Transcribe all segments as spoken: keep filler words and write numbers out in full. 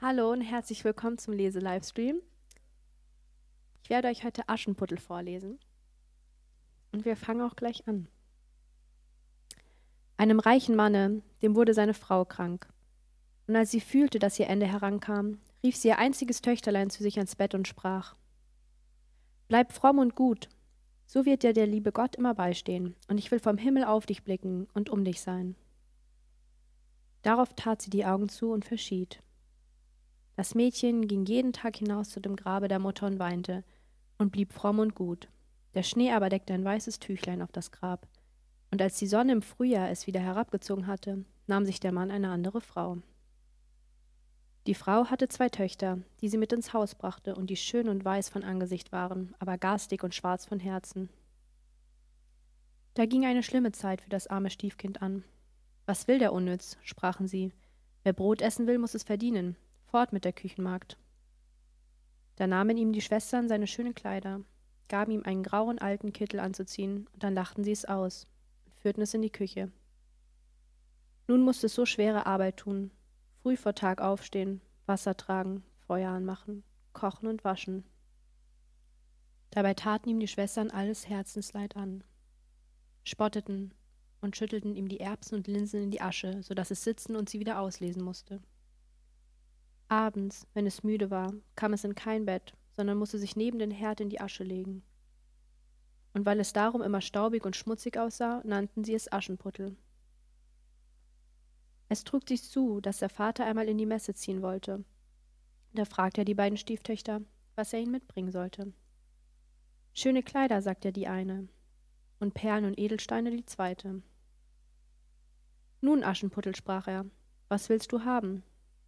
Hallo und herzlich willkommen zum Lese-Livestream. Ich werde euch heute Aschenputtel vorlesen und wir fangen auch gleich an. Einem reichen Manne, dem wurde seine Frau krank. Und als sie fühlte, dass ihr Ende herankam, rief sie ihr einziges Töchterlein zu sich ans Bett und sprach: Bleib fromm und gut, so wird dir der liebe Gott immer beistehen, und ich will vom Himmel auf dich blicken und um dich sein. Darauf tat sie die Augen zu und verschied. Das Mädchen ging jeden Tag hinaus zu dem Grabe der Mutter und weinte und blieb fromm und gut. Der Schnee aber deckte ein weißes Tüchlein auf das Grab. Und als die Sonne im Frühjahr es wieder herabgezogen hatte, nahm sich der Mann eine andere Frau. Die Frau hatte zwei Töchter, die sie mit ins Haus brachte und die schön und weiß von Angesicht waren, aber garstig und schwarz von Herzen. Da ging eine schlimme Zeit für das arme Stiefkind an. Was will der Unnütz, sprachen sie. Wer Brot essen will, muss es verdienen. Fort mit der Küchenmagd. Da nahmen ihm die Schwestern seine schönen Kleider, gaben ihm einen grauen alten Kittel anzuziehen, und dann lachten sie es aus und führten es in die Küche. Nun musste es so schwere Arbeit tun, früh vor Tag aufstehen, Wasser tragen, Feuer anmachen, kochen und waschen. Dabei taten ihm die Schwestern alles Herzensleid an, spotteten und schüttelten ihm die Erbsen und Linsen in die Asche, so daß es sitzen und sie wieder auslesen musste. Abends, wenn es müde war, kam es in kein Bett, sondern musste sich neben den Herd in die Asche legen. Und weil es darum immer staubig und schmutzig aussah, nannten sie es Aschenputtel. Es trug sich zu, dass der Vater einmal in die Messe ziehen wollte. Da fragte er die beiden Stieftöchter, was er ihnen mitbringen sollte. Schöne Kleider, sagte die eine, und Perlen und Edelsteine die zweite. Nun, Aschenputtel, sprach er, was willst du haben?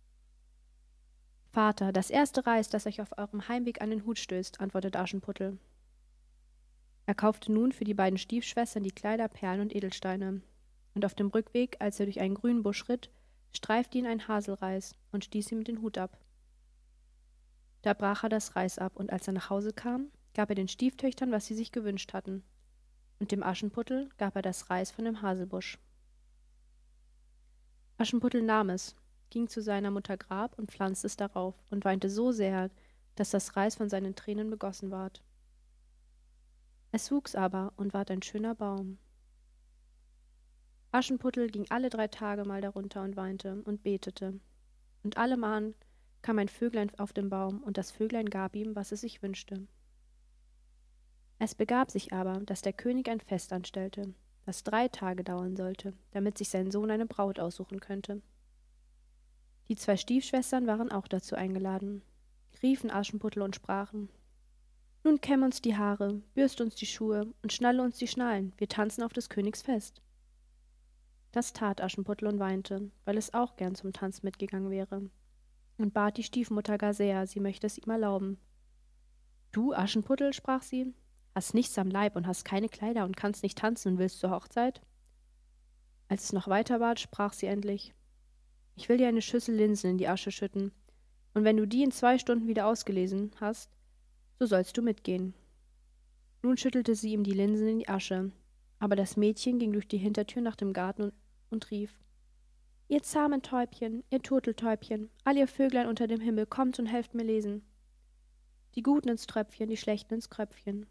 Vater, das erste Reis, das euch auf eurem Heimweg an den Hut stößt, antwortete Aschenputtel. Er kaufte nun für die beiden Stiefschwestern die Kleider, Perlen und Edelsteine. Und auf dem Rückweg, als er durch einen grünen Busch ritt, streifte ihn ein Haselreis und stieß ihm den Hut ab. Da brach er das Reis ab, und als er nach Hause kam, gab er den Stieftöchtern, was sie sich gewünscht hatten. Und dem Aschenputtel gab er das Reis von dem Haselbusch. Aschenputtel nahm es, ging zu seiner Mutter Grab und pflanzte es darauf und weinte so sehr, dass das Reis von seinen Tränen begossen ward. Es wuchs aber und ward ein schöner Baum. Aschenputtel ging alle drei Tage mal darunter und weinte und betete. Und allemal kam ein Vöglein auf den Baum, und das Vöglein gab ihm, was es sich wünschte. Es begab sich aber, dass der König ein Fest anstellte, das drei Tage dauern sollte, damit sich sein Sohn eine Braut aussuchen könnte. Die zwei Stiefschwestern waren auch dazu eingeladen, riefen Aschenputtel und sprachen: Nun kämm uns die Haare, bürst uns die Schuhe und schnalle uns die Schnallen, wir tanzen auf des Königs Fest. Das tat Aschenputtel und weinte, weil es auch gern zum Tanz mitgegangen wäre, und bat die Stiefmutter gar sehr, sie möchte es ihm erlauben. Du, Aschenputtel, sprach sie, hast nichts am Leib und hast keine Kleider und kannst nicht tanzen und willst zur Hochzeit? Als es noch weiter ward, sprach sie endlich: Ich will dir eine Schüssel Linsen in die Asche schütten, und wenn du die in zwei Stunden wieder ausgelesen hast, so sollst du mitgehen. Nun schüttelte sie ihm die Linsen in die Asche, aber das Mädchen ging durch die Hintertür nach dem Garten und, und rief: Ihr zahmen Täubchen, ihr Turteltäubchen, all ihr Vöglein unter dem Himmel, kommt und helft mir lesen. Die Guten ins Tröpfchen, die Schlechten ins Kröpfchen.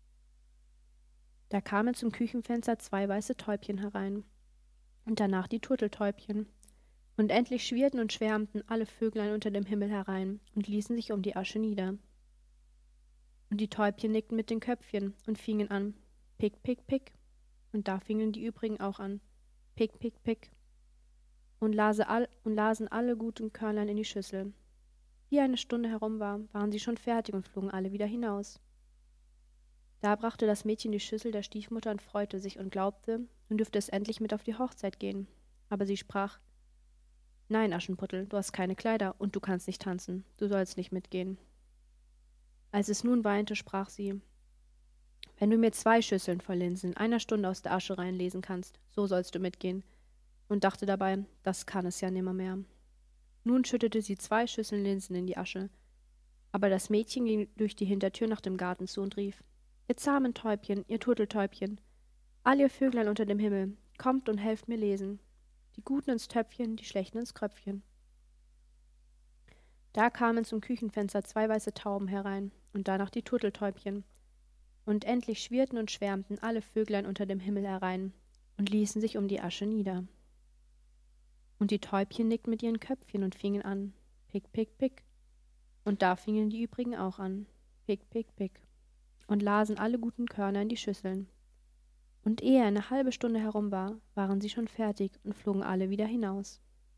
Da kamen zum Küchenfenster zwei weiße Täubchen herein, und danach die Turteltäubchen. Und endlich schwirrten und schwärmten alle Vöglein unter dem Himmel herein und ließen sich um die Asche nieder. Und die Täubchen nickten mit den Köpfchen und fingen an: Pick, pick, pick. Und da fingen die übrigen auch an: Pick, pick, pick. Und, lase all, und lasen alle guten Körnlein in die Schüssel. Wie eine Stunde herum war, waren sie schon fertig und flogen alle wieder hinaus. Da brachte das Mädchen die Schüssel der Stiefmutter und freute sich und glaubte, nun dürfte es endlich mit auf die Hochzeit gehen. Aber sie sprach: Nein, Aschenputtel, du hast keine Kleider und du kannst nicht tanzen, du sollst nicht mitgehen. Als es nun weinte, sprach sie: Wenn du mir zwei Schüsseln voll Linsen in einer Stunde aus der Asche reinlesen kannst, so sollst du mitgehen, und dachte dabei, das kann es ja nimmermehr. Nun schüttete sie zwei Schüsseln Linsen in die Asche, aber das Mädchen ging durch die Hintertür nach dem Garten zu und rief: Ihr zahmen Täubchen, ihr Turteltäubchen, all ihr Vöglein unter dem Himmel, kommt und helft mir lesen. Die Guten ins Töpfchen, die Schlechten ins Kröpfchen. Da kamen zum Küchenfenster zwei weiße Tauben herein und danach die Turteltäubchen. Und endlich schwirrten und schwärmten alle Vöglein unter dem Himmel herein und ließen sich um die Asche nieder. Und die Täubchen nickten mit ihren Köpfchen und fingen an, pick, pick, pick. Und da fingen die übrigen auch an, pick, pick, pick, und lasen alle guten Körner in die Schüsseln. Und ehe eine halbe Stunde herum war, waren sie schon fertig und flogen alle wieder hinaus.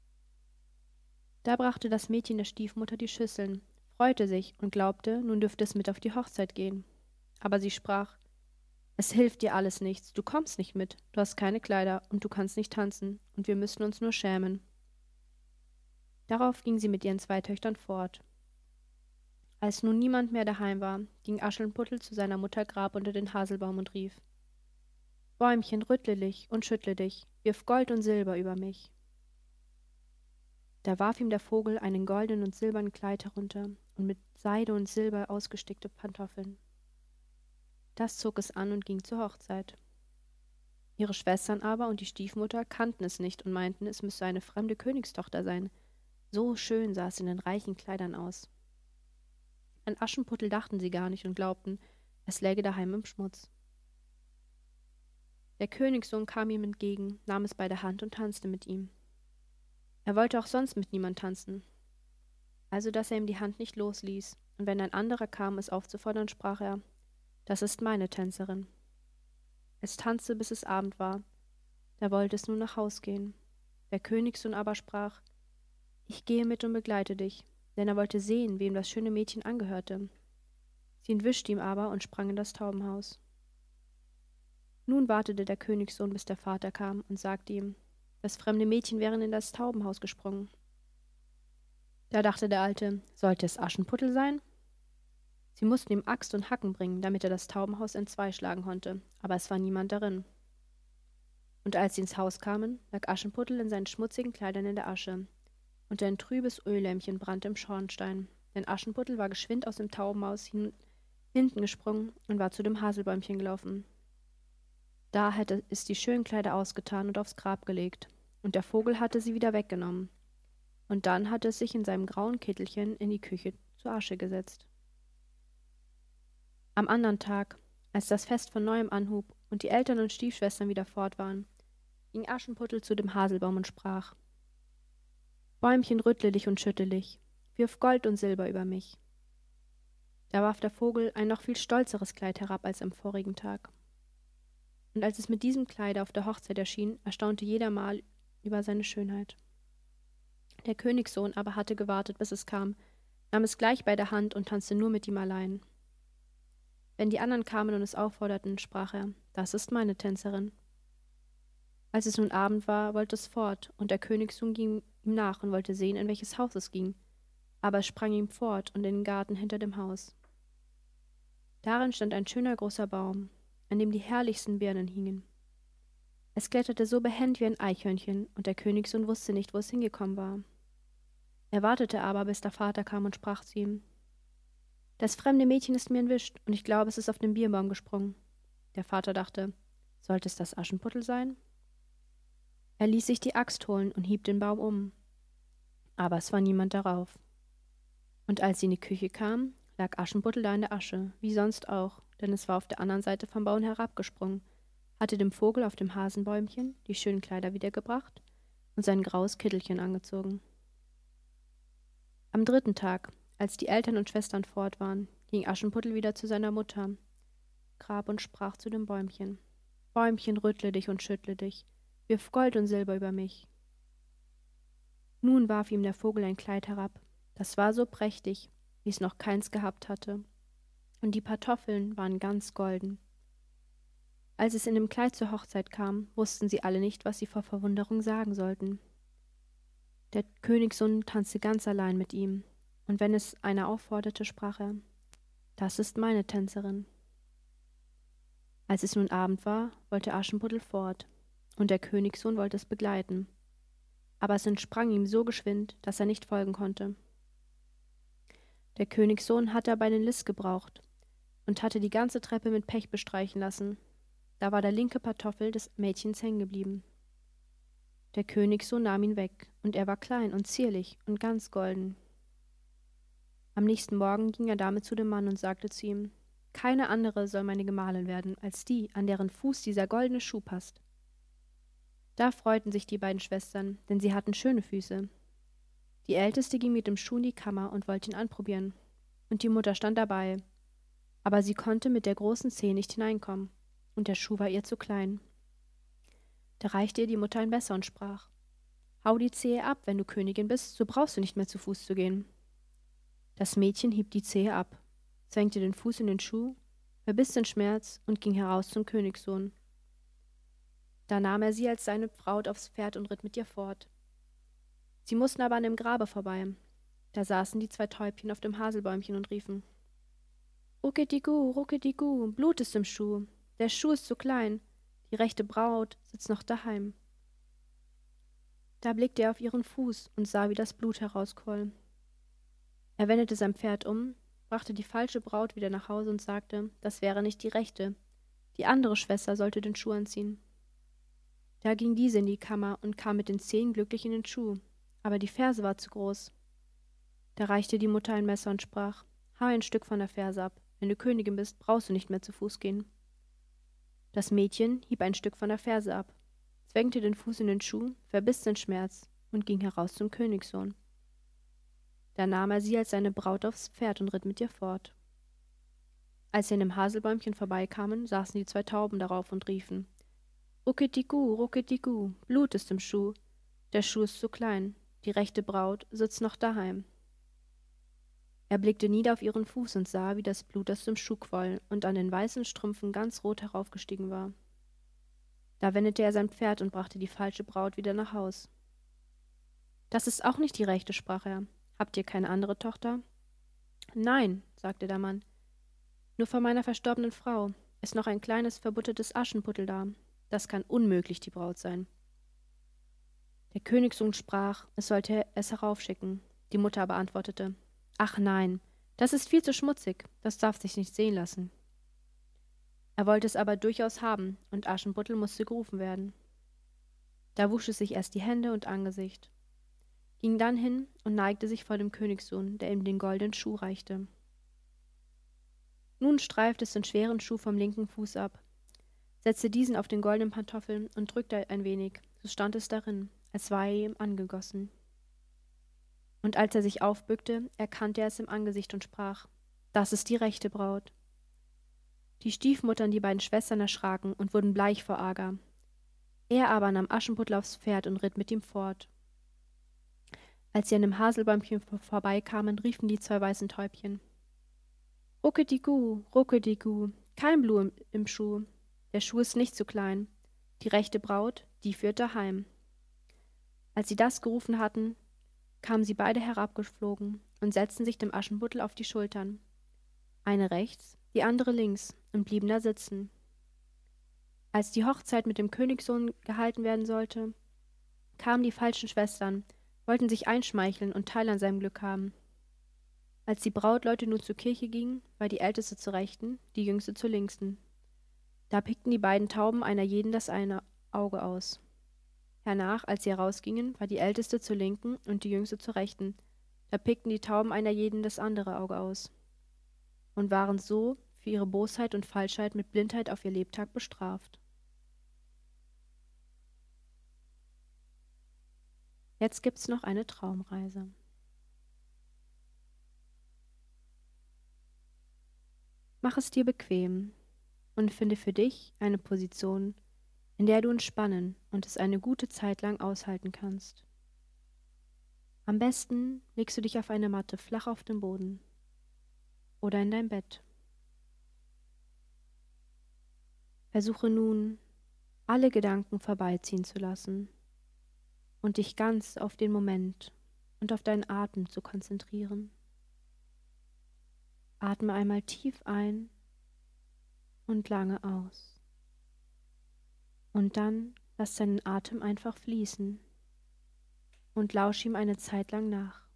Da brachte das Mädchen der Stiefmutter die Schüsseln, freute sich und glaubte, nun dürfte es mit auf die Hochzeit gehen. Aber sie sprach, es hilft dir alles nichts, du kommst nicht mit, du hast keine Kleider und du kannst nicht tanzen, und wir müssen uns nur schämen. Darauf ging sie mit ihren zwei Töchtern fort. Als nun niemand mehr daheim war, ging Aschenputtel zu seiner Mutter Grab unter den Haselbaum und rief, Bäumchen, rüttle dich und schüttle dich, wirf Gold und Silber über mich. Da warf ihm der Vogel einen goldenen und silbernen Kleid herunter und mit Seide und Silber ausgestickte Pantoffeln. Das zog es an und ging zur Hochzeit. Ihre Schwestern aber und die Stiefmutter kannten es nicht und meinten, es müsse eine fremde Königstochter sein. So schön sah es in den reichen Kleidern aus. An Aschenputtel dachten sie gar nicht und glaubten, es läge daheim im Schmutz. Der Königssohn kam ihm entgegen, nahm es bei der Hand und tanzte mit ihm. Er wollte auch sonst mit niemand tanzen, also dass er ihm die Hand nicht losließ, und wenn ein anderer kam, es aufzufordern, sprach er, das ist meine Tänzerin. Es tanzte, bis es Abend war, da wollte es nun nach Haus gehen. Der Königssohn aber sprach, ich gehe mit und begleite dich, denn er wollte sehen, wem das schöne Mädchen angehörte. Sie entwischte ihm aber und sprang in das Taubenhaus. Nun wartete der Königssohn, bis der Vater kam und sagte ihm, das fremde Mädchen wäre in das Taubenhaus gesprungen. Da dachte der Alte, sollte es Aschenputtel sein? Sie mussten ihm Axt und Hacken bringen, damit er das Taubenhaus entzwei schlagen konnte, aber es war niemand darin. Und als sie ins Haus kamen, lag Aschenputtel in seinen schmutzigen Kleidern in der Asche, und ein trübes Öllämpchen brannte im Schornstein, denn Aschenputtel war geschwind aus dem Taubenhaus hin, hinten gesprungen und war zu dem Haselbäumchen gelaufen. Da hätte es die schönen Kleider ausgetan und aufs Grab gelegt, und der Vogel hatte sie wieder weggenommen, und dann hatte es sich in seinem grauen Kittelchen in die Küche zur Asche gesetzt. Am andern Tag, als das Fest von neuem anhub und die Eltern und Stiefschwestern wieder fort waren, ging Aschenputtel zu dem Haselbaum und sprach, Bäumchen, rüttle dich und schüttel dich, wirf Gold und Silber über mich. Da warf der Vogel ein noch viel stolzeres Kleid herab als am vorigen Tag. Und als es mit diesem Kleide auf der Hochzeit erschien, erstaunte jeder mal über seine Schönheit. Der Königssohn aber hatte gewartet, bis es kam, nahm es gleich bei der Hand und tanzte nur mit ihm allein. Wenn die anderen kamen und es aufforderten, sprach er, das ist meine Tänzerin. Als es nun Abend war, wollte es fort, und der Königssohn ging ihm nach und wollte sehen, in welches Haus es ging, aber es sprang ihm fort und in den Garten hinter dem Haus. Darin stand ein schöner großer Baum, an dem die herrlichsten Birnen hingen. Es kletterte so behend wie ein Eichhörnchen, und der Königssohn wusste nicht, wo es hingekommen war. Er wartete aber, bis der Vater kam und sprach zu ihm, das fremde Mädchen ist mir entwischt, und ich glaube, es ist auf den Birnbaum gesprungen. Der Vater dachte, sollte es das Aschenputtel sein? Er ließ sich die Axt holen und hieb den Baum um, aber es war niemand darauf. Und als sie in die Küche kam, lag Aschenputtel da in der Asche, wie sonst auch, denn es war auf der anderen Seite vom Baum herabgesprungen, hatte dem Vogel auf dem Hasenbäumchen die schönen Kleider wiedergebracht und sein graues Kittelchen angezogen. Am dritten Tag, als die Eltern und Schwestern fort waren, ging Aschenputtel wieder zu seiner Mutter Grab und sprach zu dem Bäumchen, Bäumchen, rüttle dich und schüttle dich, wirf Gold und Silber über mich. Nun warf ihm der Vogel ein Kleid herab, das war so prächtig, wie es noch keins gehabt hatte, und die Pantoffeln waren ganz golden. Als es in dem Kleid zur Hochzeit kam, wussten sie alle nicht, was sie vor Verwunderung sagen sollten. Der Königssohn tanzte ganz allein mit ihm, und wenn es einer aufforderte, sprach er, das ist meine Tänzerin. Als es nun Abend war, wollte Aschenputtel fort, und der Königssohn wollte es begleiten, aber es entsprang ihm so geschwind, dass er nicht folgen konnte. Der Königssohn hatte aber einen Liss gebraucht und hatte die ganze Treppe mit Pech bestreichen lassen. Da war der linke Pantoffel des Mädchens hängen geblieben. Der Königssohn nahm ihn weg, und er war klein und zierlich und ganz golden. Am nächsten Morgen ging er damit zu dem Mann und sagte zu ihm: Keine andere soll meine Gemahlin werden, als die, an deren Fuß dieser goldene Schuh passt. Da freuten sich die beiden Schwestern, denn sie hatten schöne Füße. Die Älteste ging mit dem Schuh in die Kammer und wollte ihn anprobieren, und die Mutter stand dabei, aber sie konnte mit der großen Zehe nicht hineinkommen, und der Schuh war ihr zu klein. Da reichte ihr die Mutter ein Messer und sprach: Hau die Zehe ab, wenn du Königin bist, so brauchst du nicht mehr zu Fuß zu gehen. Das Mädchen hieb die Zehe ab, zwängte den Fuß in den Schuh, verbiss den Schmerz und ging heraus zum Königssohn. Da nahm er sie als seine Braut aufs Pferd und ritt mit ihr fort. Sie mussten aber an dem Grabe vorbei. Da saßen die zwei Täubchen auf dem Haselbäumchen und riefen: Ruckedigu, ruckedigu, Blut ist im Schuh, der Schuh ist zu klein, die rechte Braut sitzt noch daheim. Da blickte er auf ihren Fuß und sah, wie das Blut herausquoll. Er wendete sein Pferd um, brachte die falsche Braut wieder nach Hause und sagte, das wäre nicht die rechte, die andere Schwester sollte den Schuh anziehen. Da ging diese in die Kammer und kam mit den Zehen glücklich in den Schuh, aber die Ferse war zu groß. Da reichte die Mutter ein Messer und sprach: Hau ein Stück von der Ferse ab, wenn du Königin bist, brauchst du nicht mehr zu Fuß gehen. Das Mädchen hieb ein Stück von der Ferse ab, zwängte den Fuß in den Schuh, verbiss den Schmerz und ging heraus zum Königssohn. Da nahm er sie als seine Braut aufs Pferd und ritt mit ihr fort. Als sie an dem Haselbäumchen vorbeikamen, saßen die zwei Tauben darauf und riefen: Ruckedigu, ruckedigu, Blut ist im Schuh, der Schuh ist zu klein, die rechte Braut sitzt noch daheim. Er blickte nieder auf ihren Fuß und sah, wie das Blut aus dem Schuh quoll und an den weißen Strümpfen ganz rot heraufgestiegen war. Da wendete er sein Pferd und brachte die falsche Braut wieder nach Haus. Das ist auch nicht die rechte, sprach er. Habt ihr keine andere Tochter? Nein, sagte der Mann. Nur von meiner verstorbenen Frau ist noch ein kleines verbuttertes Aschenputtel da. Das kann unmöglich die Braut sein. Der Königssohn sprach, es sollte es heraufschicken. Die Mutter aber antwortete: Ach nein, das ist viel zu schmutzig, das darf sich nicht sehen lassen. Er wollte es aber durchaus haben, und Aschenputtel musste gerufen werden. Da wusch es sich erst die Hände und Angesicht, ging dann hin und neigte sich vor dem Königssohn, der ihm den goldenen Schuh reichte. Nun streifte es den schweren Schuh vom linken Fuß ab, setzte diesen auf den goldenen Pantoffel und drückte ein wenig, so stand es darin, als war er ihm angegossen. Und als er sich aufbückte, erkannte er es im Angesicht und sprach: Das ist die rechte Braut. Die Stiefmutter und die beiden Schwestern erschraken und wurden bleich vor Ärger. Er aber nahm Aschenputtel aufs Pferd und ritt mit ihm fort. Als sie an dem Haselbäumchen vorbeikamen, riefen die zwei weißen Täubchen: Ruckedigu, ruckedigu, kein Blut im Schuh, der Schuh ist nicht zu klein, die rechte Braut, die führt daheim. Als sie das gerufen hatten, kamen sie beide herabgeflogen und setzten sich dem Aschenputtel auf die Schultern, eine rechts, die andere links, und blieben da sitzen. Als die Hochzeit mit dem Königssohn gehalten werden sollte, kamen die falschen Schwestern, wollten sich einschmeicheln und Teil an seinem Glück haben. Als die Brautleute nun zur Kirche gingen, war die Älteste zur Rechten, die Jüngste zur Linksten. Da pickten die beiden Tauben einer jeden das eine Auge aus. Hernach, als sie herausgingen, war die Älteste zur Linken und die Jüngste zur Rechten. Da pickten die Tauben einer jeden das andere Auge aus und waren so für ihre Bosheit und Falschheit mit Blindheit auf ihr Lebtag bestraft. Jetzt gibt's noch eine Traumreise. Mach es dir bequem und finde für dich eine Position, in der du entspannen und es eine gute Zeit lang aushalten kannst. Am besten legst du dich auf eine Matte flach auf den Boden oder in dein Bett. Versuche nun, alle Gedanken vorbeiziehen zu lassen und dich ganz auf den Moment und auf deinen Atem zu konzentrieren. Atme einmal tief ein und lange aus. Und dann lass deinen Atem einfach fließen und lausch ihm eine Zeit lang nach.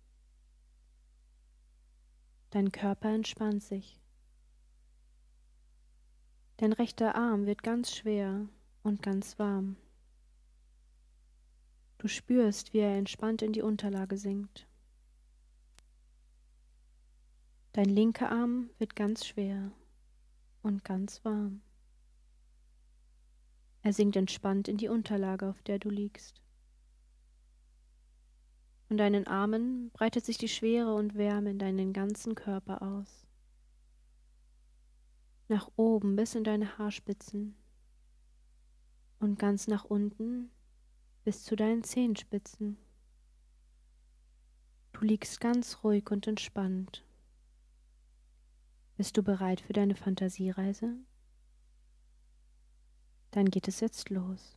Dein Körper entspannt sich. Dein rechter Arm wird ganz schwer und ganz warm. Du spürst, wie er entspannt in die Unterlage sinkt. Dein linker Arm wird ganz schwer und ganz warm. Er sinkt entspannt in die Unterlage, auf der du liegst. Von deinen Armen breitet sich die Schwere und Wärme in deinen ganzen Körper aus. Nach oben bis in deine Haarspitzen und ganz nach unten bis zu deinen Zehenspitzen. Du liegst ganz ruhig und entspannt. Bist du bereit für deine Fantasiereise? Dann geht es jetzt los.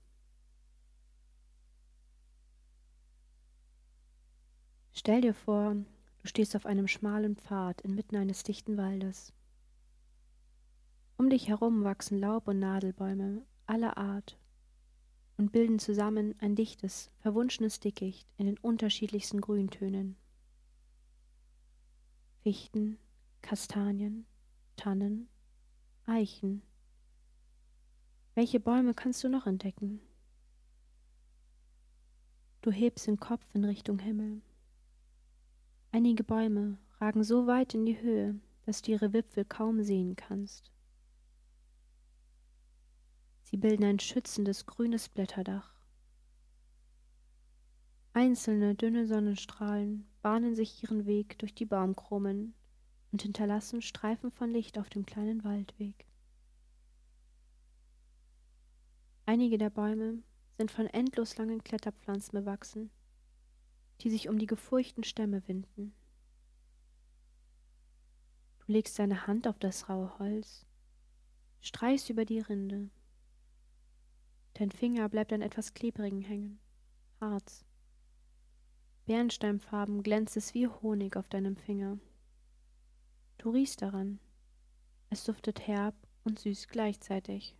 Stell dir vor, du stehst auf einem schmalen Pfad inmitten eines dichten Waldes. Um dich herum wachsen Laub- und Nadelbäume aller Art und bilden zusammen ein dichtes, verwunschenes Dickicht in den unterschiedlichsten Grüntönen. Fichten, Kastanien, Tannen, Eichen. Welche Bäume kannst du noch entdecken? Du hebst den Kopf in Richtung Himmel. Einige Bäume ragen so weit in die Höhe, dass du ihre Wipfel kaum sehen kannst. Sie bilden ein schützendes grünes Blätterdach. Einzelne dünne Sonnenstrahlen bahnen sich ihren Weg durch die Baumkronen und hinterlassen Streifen von Licht auf dem kleinen Waldweg. Einige der Bäume sind von endlos langen Kletterpflanzen bewachsen, die sich um die gefurchten Stämme winden. Du legst deine Hand auf das raue Holz, streichst über die Rinde. Dein Finger bleibt an etwas Klebrigem hängen, Harz. Bernsteinfarben glänzt es wie Honig auf deinem Finger. Du riechst daran. Es duftet herb und süß gleichzeitig.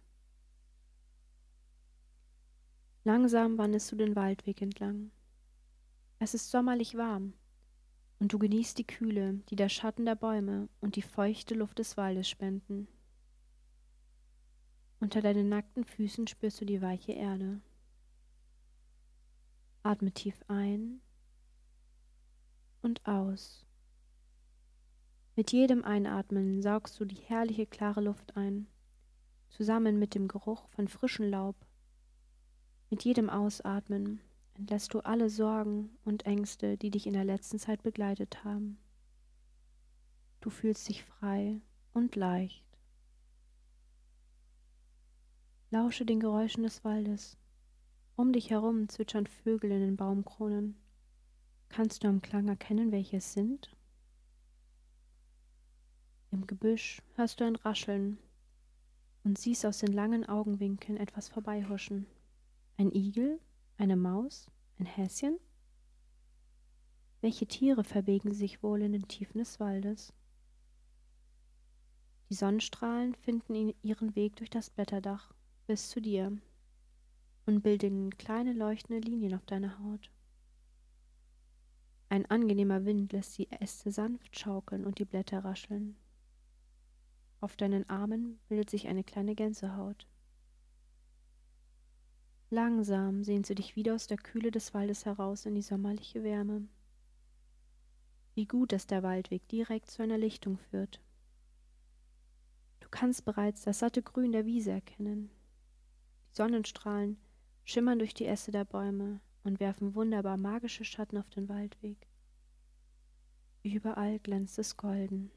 Langsam wanderst du den Waldweg entlang. Es ist sommerlich warm und du genießt die Kühle, die der Schatten der Bäume und die feuchte Luft des Waldes spenden. Unter deinen nackten Füßen spürst du die weiche Erde. Atme tief ein und aus. Mit jedem Einatmen saugst du die herrliche klare Luft ein, zusammen mit dem Geruch von frischem Laub. Mit jedem Ausatmen entlässt du alle Sorgen und Ängste, die dich in der letzten Zeit begleitet haben. Du fühlst dich frei und leicht. Lausche den Geräuschen des Waldes. Um dich herum zwitschern Vögel in den Baumkronen. Kannst du am Klang erkennen, welche es sind? Im Gebüsch hörst du ein Rascheln und siehst aus den langen Augenwinkeln etwas vorbeihuschen. Ein Igel? Eine Maus? Ein Häschen? Welche Tiere verbegen sich wohl in den Tiefen des Waldes? Die Sonnenstrahlen finden ihren Weg durch das Blätterdach bis zu dir und bilden kleine leuchtende Linien auf deiner Haut. Ein angenehmer Wind lässt die Äste sanft schaukeln und die Blätter rascheln. Auf deinen Armen bildet sich eine kleine Gänsehaut. Langsam sehnst du dich wieder aus der Kühle des Waldes heraus in die sommerliche Wärme. Wie gut, dass der Waldweg direkt zu einer Lichtung führt. Du kannst bereits das satte Grün der Wiese erkennen. Die Sonnenstrahlen schimmern durch die Äste der Bäume und werfen wunderbar magische Schatten auf den Waldweg. Überall glänzt es golden.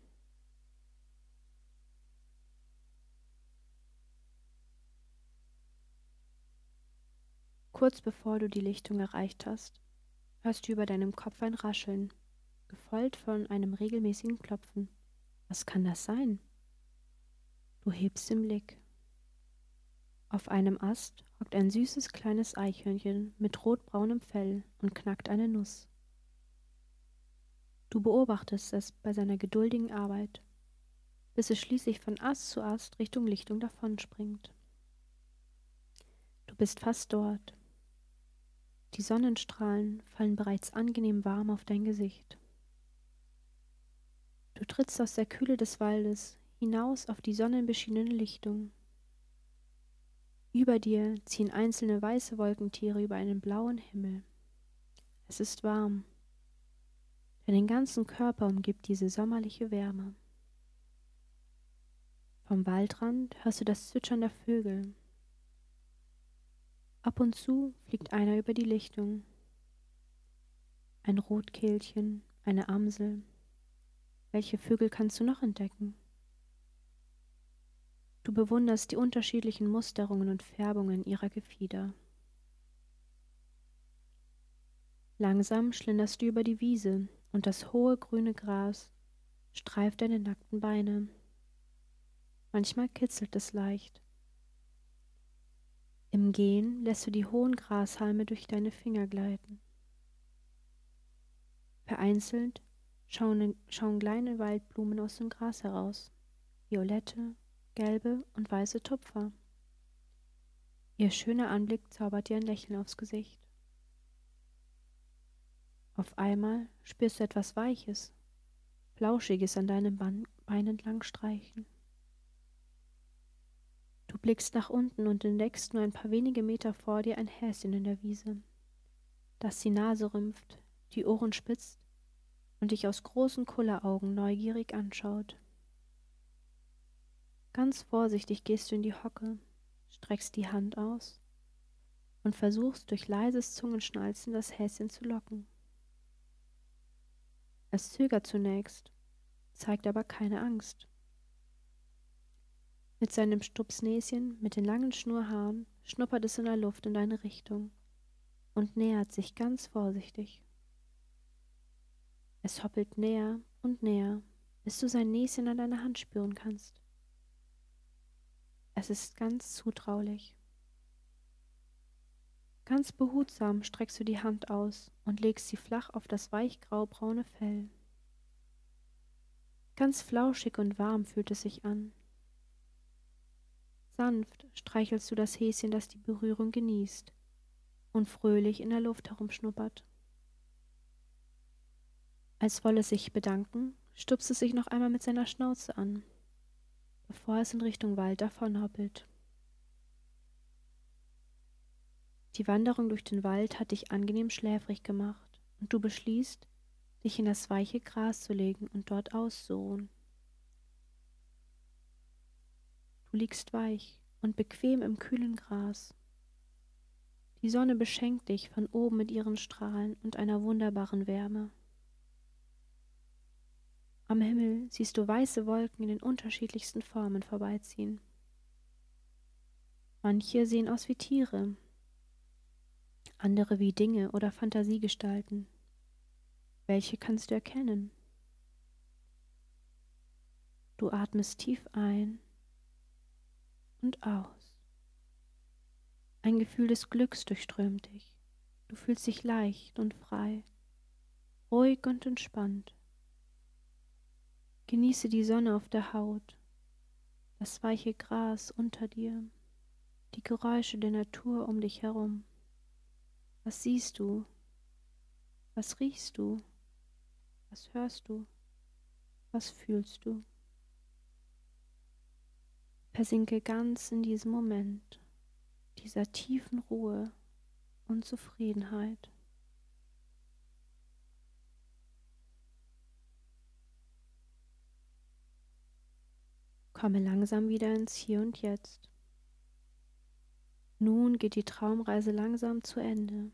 Kurz bevor du die Lichtung erreicht hast, hörst du über deinem Kopf ein Rascheln, gefolgt von einem regelmäßigen Klopfen. Was kann das sein? Du hebst den Blick. Auf einem Ast hockt ein süßes kleines Eichhörnchen mit rotbraunem Fell und knackt eine Nuss. Du beobachtest es bei seiner geduldigen Arbeit, bis es schließlich von Ast zu Ast Richtung Lichtung davonspringt. Du bist fast dort. Die Sonnenstrahlen fallen bereits angenehm warm auf dein Gesicht. Du trittst aus der Kühle des Waldes hinaus auf die sonnenbeschienene Lichtung. Über dir ziehen einzelne weiße Wolkentiere über einen blauen Himmel. Es ist warm. Deinen ganzen Körper umgibt diese sommerliche Wärme. Vom Waldrand hörst du das Zwitschern der Vögel. Ab und zu fliegt einer über die Lichtung. Ein Rotkehlchen, eine Amsel. Welche Vögel kannst du noch entdecken? Du bewunderst die unterschiedlichen Musterungen und Färbungen ihrer Gefieder. Langsam schlenderst du über die Wiese und das hohe grüne Gras streift deine nackten Beine. Manchmal kitzelt es leicht. Im Gehen lässt du die hohen Grashalme durch deine Finger gleiten. Vereinzelt schauen, schauen kleine Waldblumen aus dem Gras heraus, violette, gelbe und weiße Tupfer. Ihr schöner Anblick zaubert dir ein Lächeln aufs Gesicht. Auf einmal spürst du etwas Weiches, Flauschiges an deinem Bein entlang streichen. Du blickst nach unten und entdeckst nur ein paar wenige Meter vor dir ein Häschen in der Wiese, das die Nase rümpft, die Ohren spitzt und dich aus großen Kulleraugen neugierig anschaut. Ganz vorsichtig gehst du in die Hocke, streckst die Hand aus und versuchst durch leises Zungenschnalzen das Häschen zu locken. Es zögert zunächst, zeigt aber keine Angst. Mit seinem Stupsnäschen, mit den langen Schnurrhaaren, schnuppert es in der Luft in deine Richtung und nähert sich ganz vorsichtig. Es hoppelt näher und näher, bis du sein Näschen an deiner Hand spüren kannst. Es ist ganz zutraulich. Ganz behutsam streckst du die Hand aus und legst sie flach auf das weich graubraune Fell. Ganz flauschig und warm fühlt es sich an. Sanft streichelst du das Häschen, das die Berührung genießt und fröhlich in der Luft herumschnuppert. Als wolle es sich bedanken, stupst es sich noch einmal mit seiner Schnauze an, bevor es in Richtung Wald davonhoppelt. Die Wanderung durch den Wald hat dich angenehm schläfrig gemacht und du beschließt, dich in das weiche Gras zu legen und dort auszuruhen. Du liegst weich und bequem im kühlen Gras. Die Sonne beschenkt dich von oben mit ihren Strahlen und einer wunderbaren Wärme. Am Himmel siehst du weiße Wolken in den unterschiedlichsten Formen vorbeiziehen. Manche sehen aus wie Tiere, andere wie Dinge oder Fantasiegestalten. Welche kannst du erkennen? Du atmest tief ein und aus. Ein Gefühl des Glücks durchströmt dich. Du fühlst dich leicht und frei, ruhig und entspannt. Genieße die Sonne auf der Haut, das weiche Gras unter dir, die Geräusche der Natur um dich herum. Was siehst du? Was riechst du? Was hörst du? Was fühlst du? Versinke ganz in diesem Moment, dieser tiefen Ruhe und Zufriedenheit. Komme langsam wieder ins Hier und Jetzt. Nun geht die Traumreise langsam zu Ende.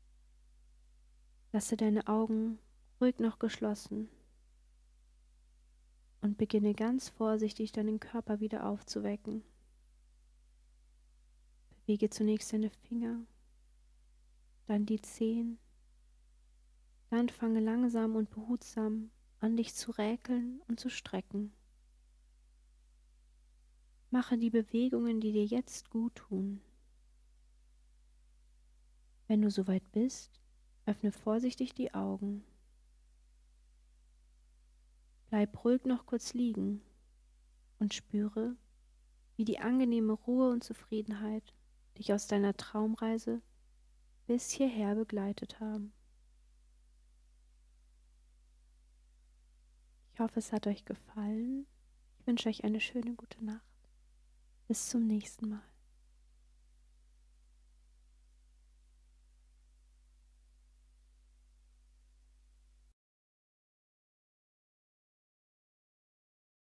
Lasse deine Augen ruhig noch geschlossen und beginne ganz vorsichtig deinen Körper wieder aufzuwecken. Bewege zunächst deine Finger, dann die Zehen, dann fange langsam und behutsam an, dich zu räkeln und zu strecken. Mache die Bewegungen, die dir jetzt gut tun. Wenn du soweit bist, öffne vorsichtig die Augen. Bleib ruhig noch kurz liegen und spüre, wie die angenehme Ruhe und Zufriedenheit dich aus deiner Traumreise bis hierher begleitet haben. Ich hoffe, es hat euch gefallen. Ich wünsche euch eine schöne gute Nacht. Bis zum nächsten Mal.